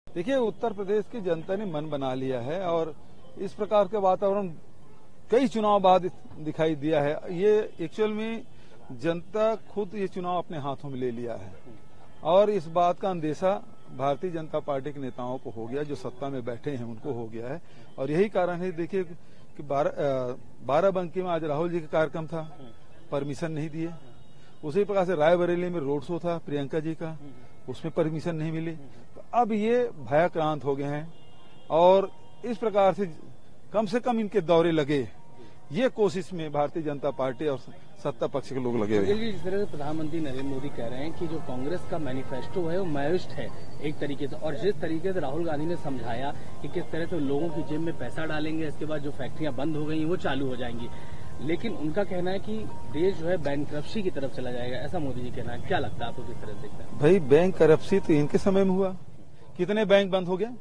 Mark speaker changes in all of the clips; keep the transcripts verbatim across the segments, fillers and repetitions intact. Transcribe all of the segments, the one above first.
Speaker 1: देखिए, उत्तर प्रदेश की जनता ने मन बना लिया है और इस प्रकार का वातावरण कई चुनाव बाद दिखाई दिया है। ये एक्चुअल में जनता खुद ये चुनाव अपने हाथों में ले लिया है और इस बात का अंदेशा भारतीय जनता पार्टी के नेताओं को हो गया, जो सत्ता में बैठे हैं उनको हो गया है। और यही कारण है, देखिए कि बाराबंकी में आज राहुल जी का कार्यक्रम था, परमिशन नहीं दिए। उसी प्रकार से रायबरेली में रोड शो था प्रियंका जी का, उसमें परमिशन नहीं मिली। तो अब ये भयाक्रांत हो गए हैं और इस प्रकार से कम से कम इनके दौरे लगे, ये कोशिश में भारतीय जनता पार्टी और सत्ता पक्ष के लोग लगे हुए हैं।
Speaker 2: जिस तरह से प्रधानमंत्री नरेंद्र मोदी कह रहे हैं कि जो कांग्रेस का मैनिफेस्टो है वो मायोइस्ट है एक तरीके से, और जिस तरीके से राहुल गांधी ने समझाया कि किस तरह से लोगों की जेब में पैसा डालेंगे, इसके बाद जो फैक्ट्रियां बंद हो गई वो चालू हो जाएंगी, लेकिन उनका कहना है कि देश जो है बैंकरप्सी की तरफ चला जाएगा, ऐसा मोदी जी कहना है। क्या लगता है आपको, किस तरह से देखते हैं?
Speaker 1: भाई, बैंक करप्सी तो इनके समय में हुआ, कितने बैंक बंद हो गए,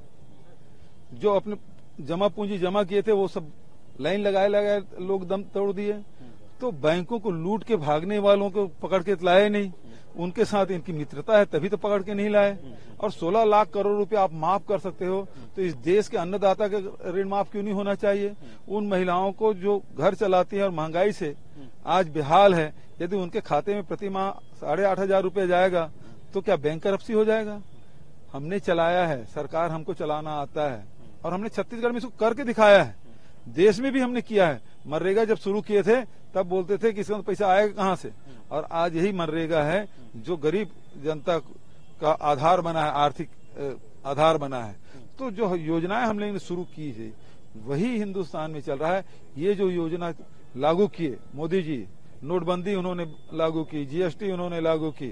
Speaker 1: जो अपने जमा पूंजी जमा किए थे वो सब लाइन लगाए लगाए लोग दम तोड़ दिए। तो बैंकों को लूट के भागने वालों को पकड़ के लाए नहीं, उनके साथ इनकी मित्रता है तभी तो पकड़ के नहीं लाए। और सोलह लाख करोड़ रुपए आप माफ कर सकते हो तो इस देश के अन्नदाता का ऋण माफ क्यों नहीं होना चाहिए? उन महिलाओं को जो घर चलाती है और महंगाई से आज बेहाल है, यदि उनके खाते में प्रति माह साढ़े आठ हजार रूपये जाएगा तो क्या बैंक करप्सी हो जाएगा? हमने चलाया है, सरकार हमको चलाना आता है और हमने छत्तीसगढ़ में इसको करके दिखाया है। देश में भी हमने किया है। मनरेगा जब शुरू किए थे तब बोलते थे कि इसका पैसा आएगा कहां से, और आज यही मनरेगा है जो गरीब जनता का आधार बना है, आर्थिक आधार बना है। तो जो योजनाएं हम लोगों ने शुरू की थी वही हिंदुस्तान में चल रहा है। ये जो योजना लागू किए मोदी जी, नोटबंदी उन्होंने लागू की, जीएसटी उन्होंने लागू की,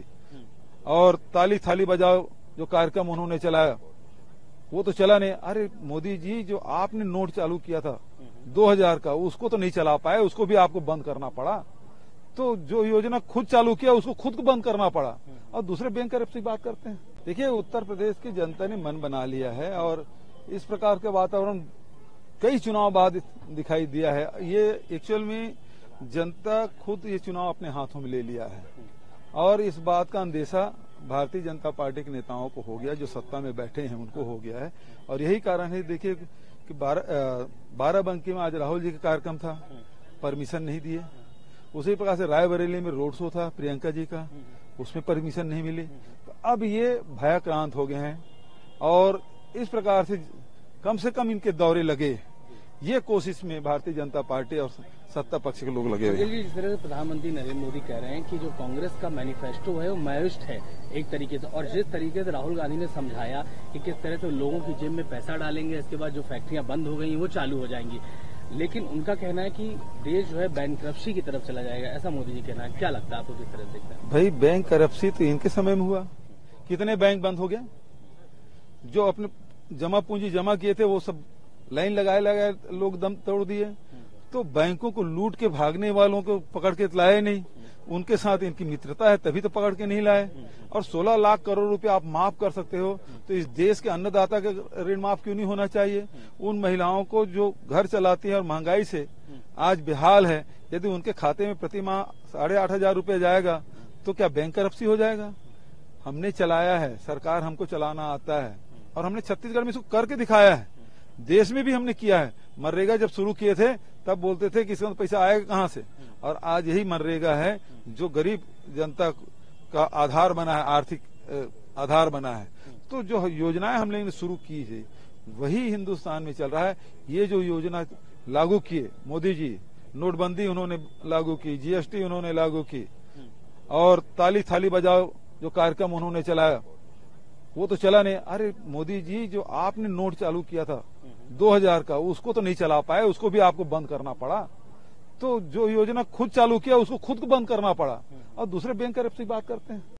Speaker 1: और ताली थाली बजाओ जो कार्यक्रम उन्होंने चलाया वो तो चला नहीं। अरे मोदी जी, जो आपने नोट चालू किया था दो हजार का, उसको तो नहीं चला पाए, उसको भी आपको बंद करना पड़ा। तो जो योजना खुद चालू किया उसको खुद को बंद करना पड़ा, और दूसरे बैंक करप्सी की बात करते हैं। देखिए, उत्तर प्रदेश की जनता ने मन बना लिया है और इस प्रकार का वातावरण कई चुनाव बाद दिखाई दिया है। ये एक्चुअल में जनता खुद ये चुनाव अपने हाथों में ले लिया है और इस बात का अंदेशा भारतीय जनता पार्टी के नेताओं को हो गया, जो सत्ता में बैठे हैं उनको हो गया है। और यही कारण है, देखिए कि बाराबंकी में आज राहुल जी का कार्यक्रम था, परमिशन नहीं दिए। उसी प्रकार से रायबरेली में रोड शो था प्रियंका जी का, उसमें परमिशन नहीं मिली। तो अब ये भयाक्रांत हो गए हैं और इस प्रकार से कम से कम इनके दौरे लगे, ये कोशिश में भारतीय जनता पार्टी और सत्ता पक्ष के लोग लगे हुए हैं।
Speaker 2: जिस तरह से प्रधानमंत्री नरेंद्र मोदी कह रहे हैं कि जो कांग्रेस का मैनिफेस्टो है वो मायोइस्ट है एक तरीके से, और जिस तरीके से राहुल गांधी ने समझाया कि किस तरह से लोगों की जेब में पैसा डालेंगे, इसके बाद जो फैक्ट्रियां बंद हो गई वो चालू हो जाएंगी, लेकिन उनका कहना है कि देश जो है बैंकरप्सी की तरफ चला जाएगा, ऐसा मोदी जी कहना है। क्या लगता है आपको, किस तरह से देखते हैं?
Speaker 1: भाई, बैंक करप्सी तो इनके समय में हुआ, कितने बैंक बंद हो गए, जो अपने जमा पूंजी जमा किए थे वो सब लाइन लगाए लगाए लोग दम तोड़ दिए। तो बैंकों को लूट के भागने वालों को पकड़ के लाए नहीं, उनके साथ इनकी मित्रता है तभी तो पकड़ के नहीं लाए। और सोलह लाख करोड़ रुपए आप माफ कर सकते हो तो इस देश के अन्नदाता का ऋण माफ क्यों नहीं होना चाहिए? उन महिलाओं को जो घर चलाती है और महंगाई से आज बेहाल है, यदि उनके खाते में प्रति माह साढ़े आठ हजार रूपये जाएगा तो क्या बैंक करप्सी हो जाएगा? हमने चलाया है, सरकार हमको चलाना आता है और हमने छत्तीसगढ़ में इसको करके दिखाया है। देश में भी हमने किया है। मनरेगा जब शुरू किए थे तब बोलते थे कि इसका पैसा आएगा कहां से, और आज यही मनरेगा है जो गरीब जनता का आधार बना है, आर्थिक आधार बना है। तो जो योजनाएं हम लोगों ने शुरू की थी वही हिंदुस्तान में चल रहा है। ये जो योजना लागू किए मोदी जी, नोटबंदी उन्होंने लागू की, जीएसटी उन्होंने लागू की, और ताली थाली बजाओ जो कार्यक्रम उन्होंने चलाया वो तो चला नहीं। अरे मोदी जी, जो आपने नोट चालू किया था दो हजार का, उसको तो नहीं चला पाए, उसको भी आपको बंद करना पड़ा। तो जो योजना खुद चालू किया उसको खुद को बंद करना पड़ा, और दूसरे बैंक करप्सी की बात करते हैं।